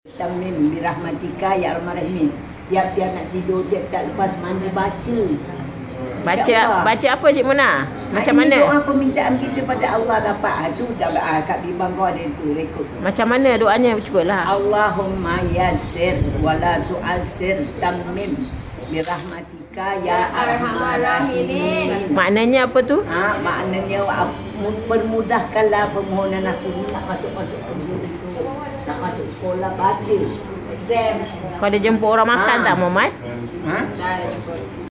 Tamim birahmatika ya arhamar-rahimin. Tiap-tiap nak tidur, tiap-tiap lepas mandi baca. Baca apa Cik Muna? Macam mana? Doa permintaan kita pada Allah dapat. Tu dah kat bibang kau ada tu rekod. Macam mana doanya? Cubalah. Allahumma yassir wa la tu'assir tamim birahmatika ya arhamar rahimin. Maknanya apa tu? Maknanya permudahkanlah permohonan aku nak masuk nak masuk sekolah baca exam. Kau ada jemput orang makan tak Muhammad? Dah jemput.